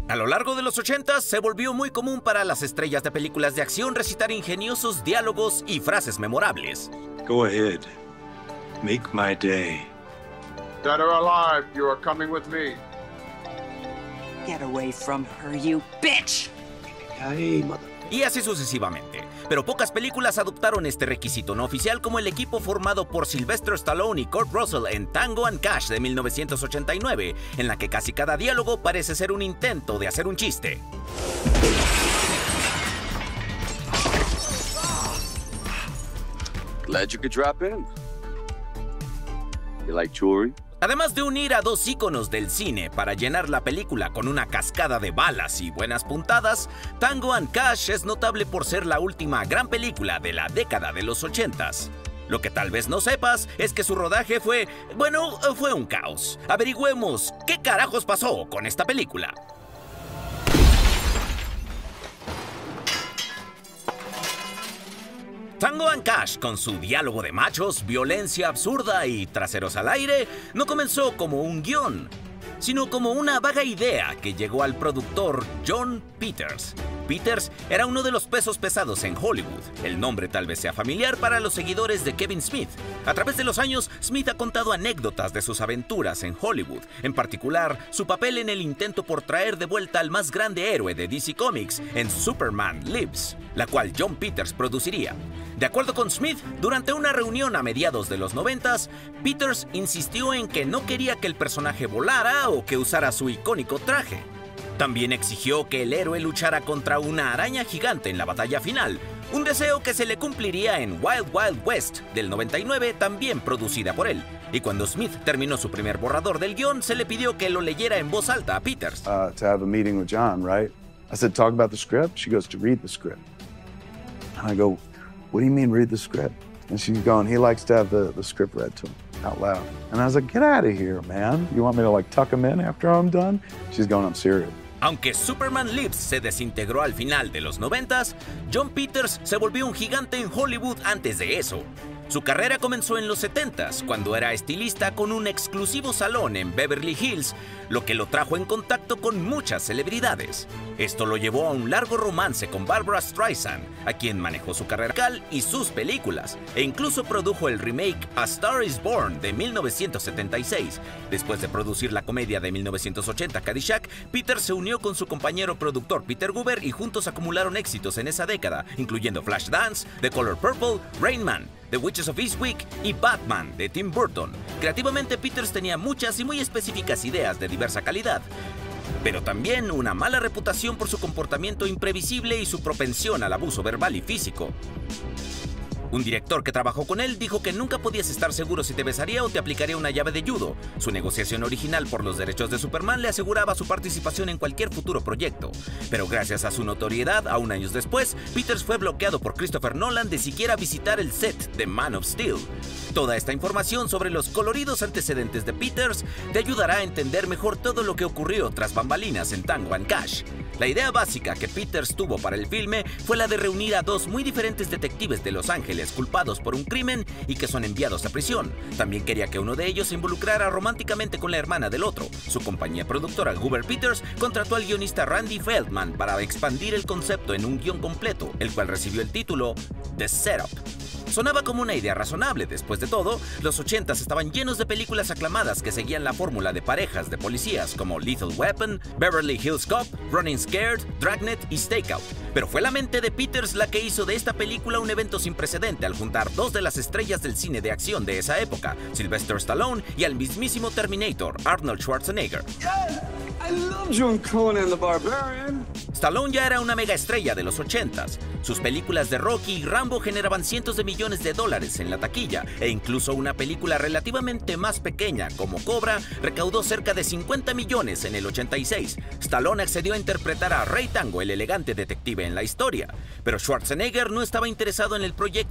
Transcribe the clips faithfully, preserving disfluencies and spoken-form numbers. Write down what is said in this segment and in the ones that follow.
A lo largo de los ochentas se volvió muy común para las estrellas de películas de acción recitar ingeniosos diálogos y frases memorables. Go ahead. Make my day. Dead or alive, you are coming with me. Get away from her, you bitch! Hey, mother. Y así sucesivamente. Pero pocas películas adoptaron este requisito no oficial, como el equipo formado por Sylvester Stallone y Kurt Russell en Tango and Cash de mil novecientos ochenta y nueve, en la que casi cada diálogo parece ser un intento de hacer un chiste. Glad you could drop in. You like jewelry? Además de unir a dos íconos del cine para llenar la película con una cascada de balas y buenas puntadas, Tango and Cash es notable por ser la última gran película de la década de los ochentas. Lo que tal vez no sepas es que su rodaje fue, bueno, fue un caos. Averigüemos qué carajos pasó con esta película. Tango and Cash, con su diálogo de machos, violencia absurda y traseros al aire, no comenzó como un guión, sino como una vaga idea que llegó al productor Jon Peters. Peters era uno de los pesos pesados en Hollywood. El nombre tal vez sea familiar para los seguidores de Kevin Smith. A través de los años, Smith ha contado anécdotas de sus aventuras en Hollywood, en particular su papel en el intento por traer de vuelta al más grande héroe de D C Comics en Superman Lives, la cual Jon Peters produciría. De acuerdo con Smith, durante una reunión a mediados de los noventas, Peters insistió en que no quería que el personaje volara o que usara su icónico traje. También exigió que el héroe luchara contra una araña gigante en la batalla final, un deseo que se le cumpliría en Wild Wild West del noventa y nueve, también producida por él. Y cuando Smith terminó su primer borrador del guión, se le pidió que lo leyera en voz alta a Peters. Uh, to have a meeting with John, right? I said, talk about the script. She goes, to read the script. And I go, what do you mean read the script? And she's going, he likes to have the, the script read to him out loud. And I was like, get out of here, man. You want me to like tuck him in after I'm done? She's going, I'm serious. Aunque Superman Lives se desintegró al final de los noventas, Jon Peters se volvió un gigante en Hollywood antes de eso. Su carrera comenzó en los setentas, cuando era estilista con un exclusivo salón en Beverly Hills, lo que lo trajo en contacto con muchas celebridades. Esto lo llevó a un largo romance con Barbra Streisand, a quien manejó su carrera musical y sus películas, e incluso produjo el remake A Star is Born de mil novecientos setenta y seis. Después de producir la comedia de mil novecientos ochenta Caddyshack, Peters se unió con su compañero productor Peter Guber y juntos acumularon éxitos en esa década, incluyendo Flashdance, The Color Purple, Rain Man, The Witches of Eastwick y Batman de Tim Burton. Creativamente, Peters tenía muchas y muy específicas ideas de diversa calidad, pero también una mala reputación por su comportamiento imprevisible y su propensión al abuso verbal y físico. Un director que trabajó con él dijo que nunca podías estar seguro si te besaría o te aplicaría una llave de judo. Su negociación original por los derechos de Superman le aseguraba su participación en cualquier futuro proyecto. Pero gracias a su notoriedad, aún años después, Peters fue bloqueado por Christopher Nolan de siquiera visitar el set de Man of Steel. Toda esta información sobre los coloridos antecedentes de Peters te ayudará a entender mejor todo lo que ocurrió tras bambalinas en Tango and Cash. La idea básica que Peters tuvo para el filme fue la de reunir a dos muy diferentes detectives de Los Ángeles culpados por un crimen y que son enviados a prisión. También quería que uno de ellos se involucrara románticamente con la hermana del otro. Su compañía productora Guber Peters contrató al guionista Randy Feldman para expandir el concepto en un guión completo, el cual recibió el título The Setup. Sonaba como una idea razonable. Después de todo, los ochentas estaban llenos de películas aclamadas que seguían la fórmula de parejas de policías como Lethal Weapon, Beverly Hills Cop, Running Scared, Dragnet y Stakeout. Pero fue la mente de Peters la que hizo de esta película un evento sin precedente al juntar dos de las estrellas del cine de acción de esa época, Sylvester Stallone y al mismísimo Terminator, Arnold Schwarzenegger. I love John Conan the Barbarian. Stallone ya era una mega estrella de los ochentas. Sus películas de Rocky y Rambo generaban cientos de millones de dólares en la taquilla, e incluso una película relativamente más pequeña como Cobra recaudó cerca de cincuenta millones en el ochenta y seis. Stallone accedió a interpretar a Ray Tango, el elegante detective en la historia, pero Schwarzenegger no estaba interesado en el proyecto.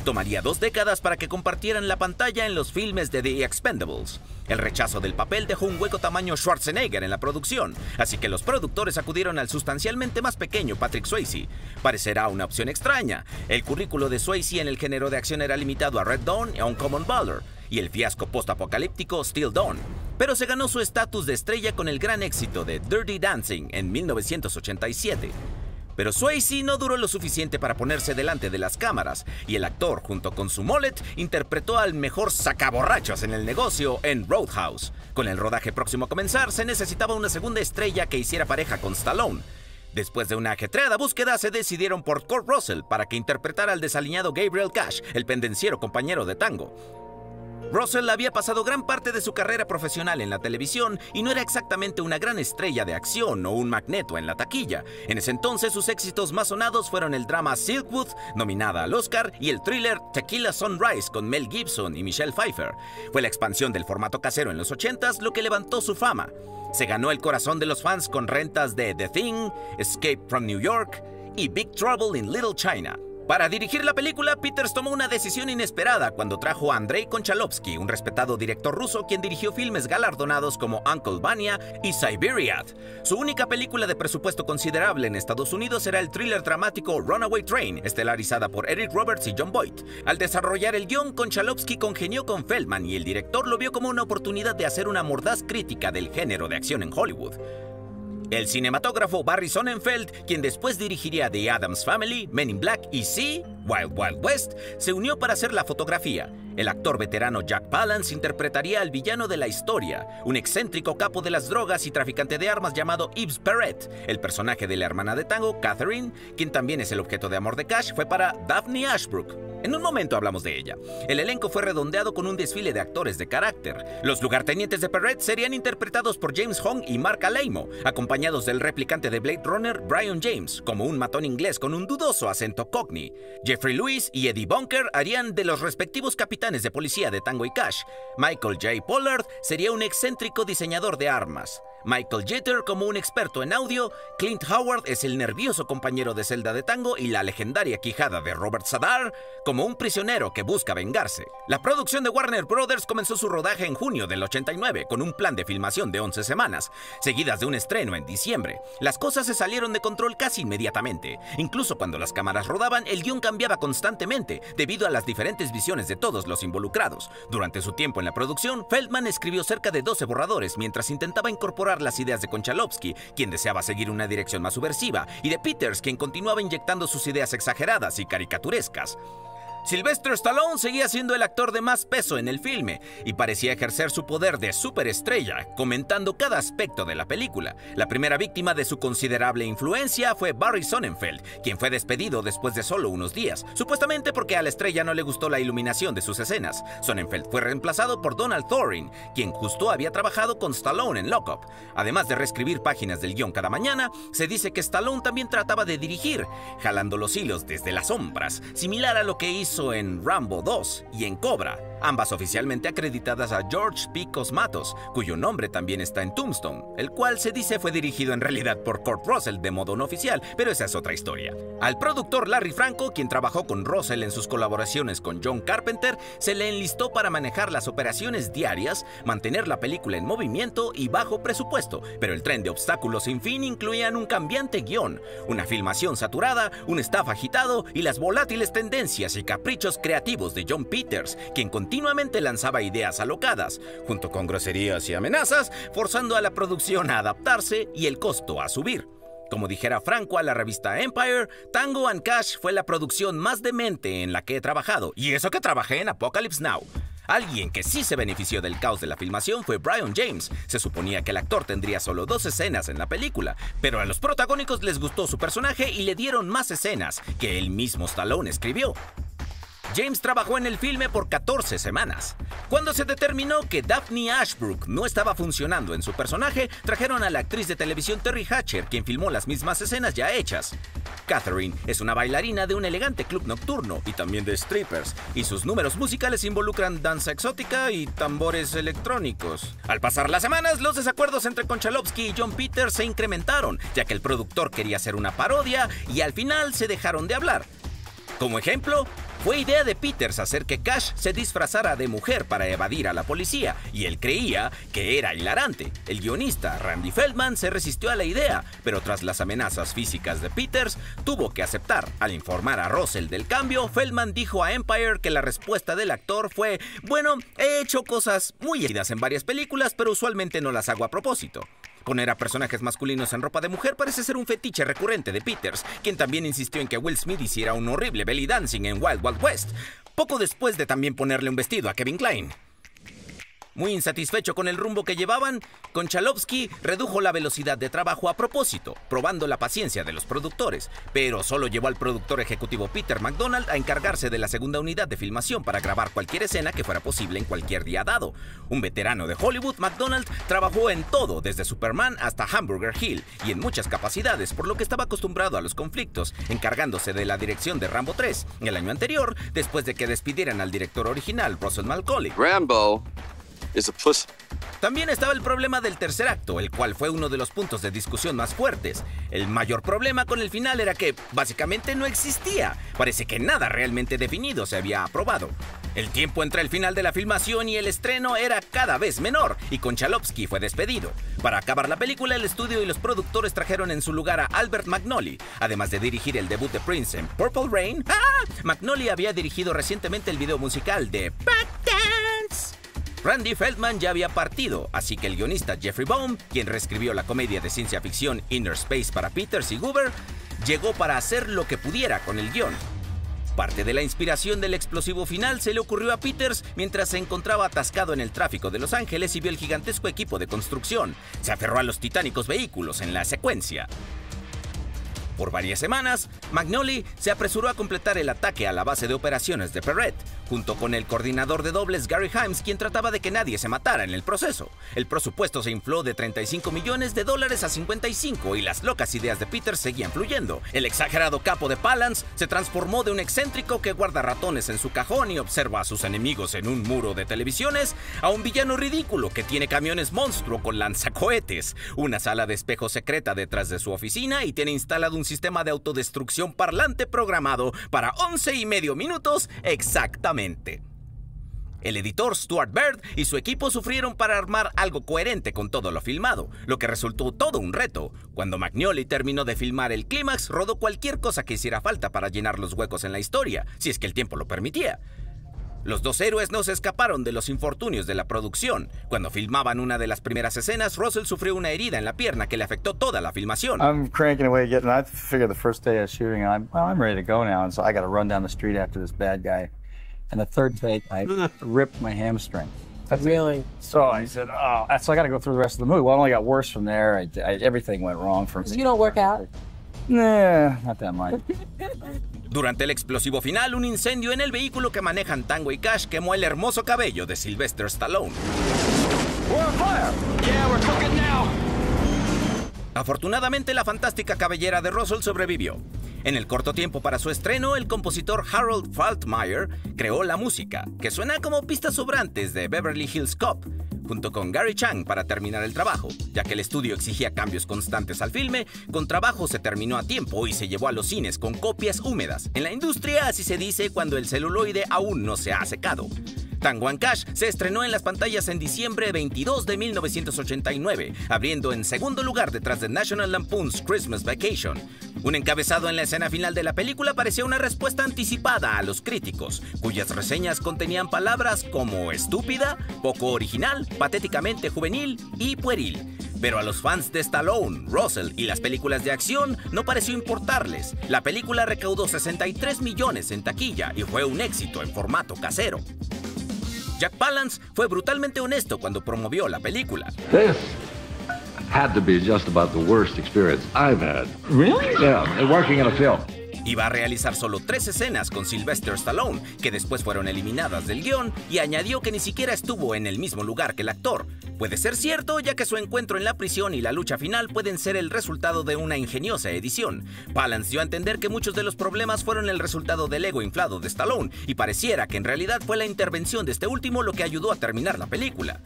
Tomaría dos décadas para que compartieran la pantalla en los filmes de The Expendables. El rechazo del papel dejó un hueco tamaño Schwarzenegger en la producción, así que los productores acudieron al sustancialmente más pequeño Patrick Swayze. Parecerá una opción extraña. El currículo de Swayze en el género de acción era limitado a Red Dawn y a Uncommon Valor, y el fiasco post-apocalíptico Still Dawn. Pero se ganó su estatus de estrella con el gran éxito de Dirty Dancing en mil novecientos ochenta y siete. Pero Swayze no duró lo suficiente para ponerse delante de las cámaras, y el actor, junto con su mullet, interpretó al mejor sacaborrachos en el negocio en Roadhouse. Con el rodaje próximo a comenzar, se necesitaba una segunda estrella que hiciera pareja con Stallone. Después de una ajetreada búsqueda, se decidieron por Kurt Russell para que interpretara al desaliñado Gabriel Cash, el pendenciero compañero de Tango. Russell había pasado gran parte de su carrera profesional en la televisión y no era exactamente una gran estrella de acción o un magneto en la taquilla. En ese entonces sus éxitos más sonados fueron el drama Silkwood, nominada al Oscar, y el thriller Tequila Sunrise con Mel Gibson y Michelle Pfeiffer. Fue la expansión del formato casero en los ochentas lo que levantó su fama. Se ganó el corazón de los fans con rentas de The Thing, Escape from New York y Big Trouble in Little China. Para dirigir la película, Peters tomó una decisión inesperada cuando trajo a Andrei Konchalovsky, un respetado director ruso quien dirigió filmes galardonados como Uncle Vanya y Siberiad. Su única película de presupuesto considerable en Estados Unidos era el thriller dramático Runaway Train, estelarizada por Eric Roberts y Jon Voight. Al desarrollar el guión, Konchalovsky congenió con Feldman y el director lo vio como una oportunidad de hacer una mordaz crítica del género de acción en Hollywood. El cinematógrafo Barry Sonnenfeld, quien después dirigiría The Addams Family, Men in Black y sí, Wild Wild West, se unió para hacer la fotografía. El actor veterano Jack Palance interpretaría al villano de la historia, un excéntrico capo de las drogas y traficante de armas llamado Yves Perret. El personaje de la hermana de Tango, Catherine, quien también es el objeto de amor de Cash, fue para Daphne Ashbrook. En un momento hablamos de ella. El elenco fue redondeado con un desfile de actores de carácter. Los lugartenientes de Perret serían interpretados por James Hong y Mark Alaimo, acompañados del replicante de Blade Runner, Brian James, como un matón inglés con un dudoso acento cockney. Jeffrey Lewis y Eddie Bunker harían de los respectivos capitanes de policía de Tango y Cash. Michael J. Pollard sería un excéntrico diseñador de armas. Michael Jeter como un experto en audio, Clint Howard es el nervioso compañero de celda de Tango y la legendaria quijada de Robert Sadar como un prisionero que busca vengarse. La producción de Warner Brothers comenzó su rodaje en junio del ochenta y nueve con un plan de filmación de once semanas, seguidas de un estreno en diciembre. Las cosas se salieron de control casi inmediatamente. Incluso cuando las cámaras rodaban, el guión cambiaba constantemente debido a las diferentes visiones de todos los involucrados. Durante su tiempo en la producción, Feldman escribió cerca de doce borradores mientras intentaba incorporar las ideas de Konchalovsky, quien deseaba seguir una dirección más subversiva, y de Peters, quien continuaba inyectando sus ideas exageradas y caricaturescas. Sylvester Stallone seguía siendo el actor de más peso en el filme y parecía ejercer su poder de superestrella, comentando cada aspecto de la película. La primera víctima de su considerable influencia fue Barry Sonnenfeld, quien fue despedido después de solo unos días, supuestamente porque a la estrella no le gustó la iluminación de sus escenas. Sonnenfeld fue reemplazado por Donald Thorin, quien justo había trabajado con Stallone en Lock Up. Además de reescribir páginas del guión cada mañana, se dice que Stallone también trataba de dirigir, jalando los hilos desde las sombras, similar a lo que hizo en Rambo dos y en Cobra, ambas oficialmente acreditadas a George P. Cosmatos, cuyo nombre también está en Tombstone, el cual se dice fue dirigido en realidad por Kurt Russell de modo no oficial, pero esa es otra historia. Al productor Larry Franco, quien trabajó con Russell en sus colaboraciones con John Carpenter, se le enlistó para manejar las operaciones diarias, mantener la película en movimiento y bajo presupuesto, pero el tren de obstáculos sin fin incluían un cambiante guión, una filmación saturada, un staff agitado y las volátiles tendencias y caprichos creativos de Jon Peters, quien continuamente lanzaba ideas alocadas, junto con groserías y amenazas, forzando a la producción a adaptarse y el costo a subir. Como dijera Franco a la revista Empire, Tango and Cash fue la producción más demente en la que he trabajado, y eso que trabajé en Apocalypse Now. Alguien que sí se benefició del caos de la filmación fue Brian James. Se suponía que el actor tendría solo dos escenas en la película, pero a los protagónicos les gustó su personaje y le dieron más escenas que el mismo Stallone escribió. James trabajó en el filme por catorce semanas. Cuando se determinó que Daphne Ashbrook no estaba funcionando en su personaje, trajeron a la actriz de televisión Terry Hatcher, quien filmó las mismas escenas ya hechas. Catherine es una bailarina de un elegante club nocturno y también de strippers, y sus números musicales involucran danza exótica y tambores electrónicos. Al pasar las semanas, los desacuerdos entre Konchalovsky y Jon Peters se incrementaron, ya que el productor quería hacer una parodia y al final se dejaron de hablar. Como ejemplo, fue idea de Peters hacer que Cash se disfrazara de mujer para evadir a la policía, y él creía que era hilarante. El guionista Randy Feldman se resistió a la idea, pero tras las amenazas físicas de Peters, tuvo que aceptar. Al informar a Russell del cambio, Feldman dijo a Empire que la respuesta del actor fue: bueno, he hecho cosas muy heridas en varias películas, pero usualmente no las hago a propósito. Poner a personajes masculinos en ropa de mujer parece ser un fetiche recurrente de Peters, quien también insistió en que Will Smith hiciera un horrible belly dancing en Wild Wild West, poco después de también ponerle un vestido a Kevin Kline. Muy insatisfecho con el rumbo que llevaban, Konchalovsky redujo la velocidad de trabajo a propósito, probando la paciencia de los productores, pero solo llevó al productor ejecutivo Peter MacDonald a encargarse de la segunda unidad de filmación para grabar cualquier escena que fuera posible en cualquier día dado. Un veterano de Hollywood, MacDonald trabajó en todo, desde Superman hasta Hamburger Hill, y en muchas capacidades, por lo que estaba acostumbrado a los conflictos, encargándose de la dirección de Rambo tres, el año anterior, después de que despidieran al director original, Russell Mulcahy. Rambo is a pussy. También estaba el problema del tercer acto, el cual fue uno de los puntos de discusión más fuertes. El mayor problema con el final era que, básicamente, no existía. Parece que nada realmente definido se había aprobado. El tiempo entre el final de la filmación y el estreno era cada vez menor, y Konchalovsky fue despedido. Para acabar la película, el estudio y los productores trajeron en su lugar a Albert Magnoli. Además de dirigir el debut de Prince en Purple Rain, ¡ah! Magnoli había dirigido recientemente el video musical de Backdance. Randy Feldman ya había partido, así que el guionista Jeffrey Baum, quien reescribió la comedia de ciencia ficción Inner Space para Peters y Goober, llegó para hacer lo que pudiera con el guión. Parte de la inspiración del explosivo final se le ocurrió a Peters mientras se encontraba atascado en el tráfico de Los Ángeles y vio el gigantesco equipo de construcción. Se aferró a los titánicos vehículos en la secuencia. Por varias semanas, Magnoli se apresuró a completar el ataque a la base de operaciones de Perret, junto con el coordinador de dobles Gary Himes, quien trataba de que nadie se matara en el proceso. El presupuesto se infló de treinta y cinco millones de dólares a cincuenta y cinco y las locas ideas de Peter seguían fluyendo. El exagerado capo de Palance se transformó de un excéntrico que guarda ratones en su cajón y observa a sus enemigos en un muro de televisiones a un villano ridículo que tiene camiones monstruo con lanzacohetes, una sala de espejo secreta detrás de su oficina y tiene instalado un sistema de autodestrucción parlante programado para once y medio minutos exactamente. El editor Stuart Baird y su equipo sufrieron para armar algo coherente con todo lo filmado, lo que resultó todo un reto. Cuando Magnoli terminó de filmar el clímax, rodó cualquier cosa que hiciera falta para llenar los huecos en la historia, si es que el tiempo lo permitía. Los dos héroes no se escaparon de los infortunios de la producción. Cuando filmaban una de las primeras escenas, Russell sufrió una herida en la pierna que le afectó toda la filmación. I'm cranking away getting, I figured the first day of shooting, I'm, well, I'm ready to go now, and so I got to run down the street after this bad guy. And the third take, I ripped my hamstring. That's really? So I said, oh, so I got to go through the rest of the movie. Well, it only got worse from there. I, I, everything went wrong for me. You don't work out? Nah, not that much. Durante el explosivo final, un incendio en el vehículo que manejan Tango y Cash quemó el hermoso cabello de Sylvester Stallone. We're on fire. Yeah, we're cooking now. Afortunadamente, la fantástica cabellera de Russell sobrevivió. En el corto tiempo para su estreno, el compositor Harold Faltermeyer creó la música, que suena como pistas sobrantes de Beverly Hills Cop, junto con Gary Chang para terminar el trabajo. Ya que el estudio exigía cambios constantes al filme, con trabajo se terminó a tiempo y se llevó a los cines con copias húmedas. En la industria así se dice cuando el celuloide aún no se ha secado. Tango and Cash se estrenó en las pantallas en diciembre veintidós de mil novecientos ochenta y nueve, abriendo en segundo lugar detrás de National Lampoon's Christmas Vacation. Un encabezado en la escena final de la película parecía una respuesta anticipada a los críticos, cuyas reseñas contenían palabras como estúpida, poco original, patéticamente juvenil y pueril. Pero a los fans de Stallone, Russell y las películas de acción no pareció importarles. La película recaudó sesenta y tres millones en taquilla y fue un éxito en formato casero. Jack Palance fue brutalmente honesto cuando promovió la película. This had to be just about the worst experience I've had. Really? Yeah, working in a film. Iba a realizar solo tres escenas con Sylvester Stallone, que después fueron eliminadas del guión, y añadió que ni siquiera estuvo en el mismo lugar que el actor. Puede ser cierto, ya que su encuentro en la prisión y la lucha final pueden ser el resultado de una ingeniosa edición. Palance dio a entender que muchos de los problemas fueron el resultado del ego inflado de Stallone, y pareciera que en realidad fue la intervención de este último lo que ayudó a terminar la película.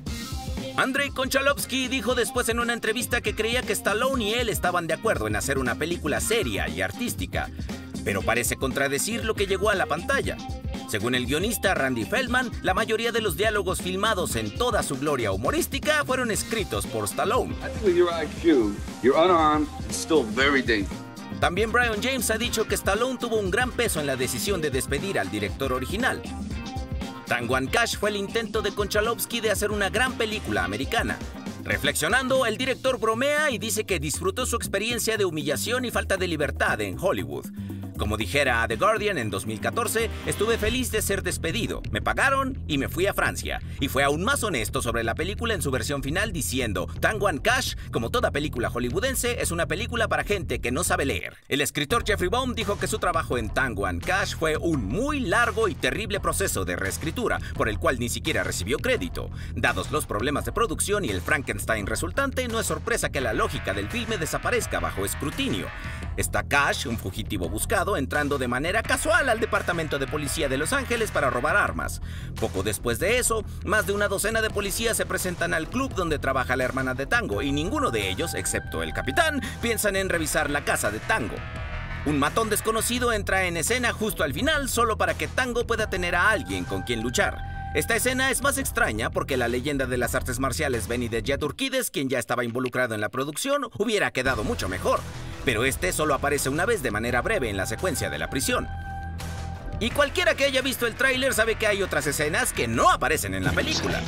Andrei Konchalovsky dijo después en una entrevista que creía que Stallone y él estaban de acuerdo en hacer una película seria y artística, pero parece contradecir lo que llegó a la pantalla. Según el guionista Randy Feldman, la mayoría de los diálogos filmados en toda su gloria humorística fueron escritos por Stallone. I think with your I Q, you're unarmed and still very dangerous. También Brian James ha dicho que Stallone tuvo un gran peso en la decisión de despedir al director original. Tango and Cash fue el intento de Konchalovsky de hacer una gran película americana. Reflexionando, el director bromea y dice que disfrutó su experiencia de humillación y falta de libertad en Hollywood. Como dijera a The Guardian en dos mil catorce, estuve feliz de ser despedido, me pagaron y me fui a Francia. Y fue aún más honesto sobre la película en su versión final diciendo, Tango and Cash, como toda película hollywoodense, es una película para gente que no sabe leer. El escritor Jeffrey Baum dijo que su trabajo en Tango and Cash fue un muy largo y terrible proceso de reescritura, por el cual ni siquiera recibió crédito. Dados los problemas de producción y el Frankenstein resultante, no es sorpresa que la lógica del filme desaparezca bajo escrutinio. Está Cash, un fugitivo buscado, entrando de manera casual al departamento de policía de Los Ángeles para robar armas. Poco después de eso, más de una docena de policías se presentan al club donde trabaja la hermana de Tango y ninguno de ellos, excepto el capitán, piensan en revisar la casa de Tango. Un matón desconocido entra en escena justo al final solo para que Tango pueda tener a alguien con quien luchar. Esta escena es más extraña porque la leyenda de las artes marciales Benny the Jet Urquidez, quien ya estaba involucrado en la producción, hubiera quedado mucho mejor. Pero este solo aparece una vez de manera breve en la secuencia de la prisión. Y cualquiera que haya visto el tráiler sabe que hay otras escenas que no aparecen en la película.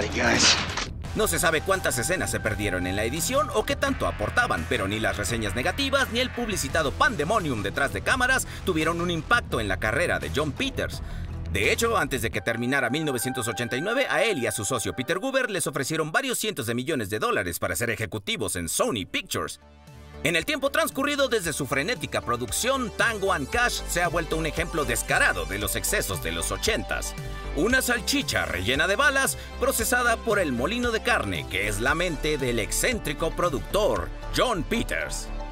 No se sabe cuántas escenas se perdieron en la edición o qué tanto aportaban, pero ni las reseñas negativas ni el publicitado pandemonium detrás de cámaras tuvieron un impacto en la carrera de Jon Peters. De hecho, antes de que terminara mil novecientos ochenta y nueve, a él y a su socio Peter Guber les ofrecieron varios cientos de millones de dólares para ser ejecutivos en Sony Pictures. En el tiempo transcurrido desde su frenética producción, Tango and Cash se ha vuelto un ejemplo descarado de los excesos de los ochentas. Una salchicha rellena de balas procesada por el molino de carne que es la mente del excéntrico productor Jon Peters.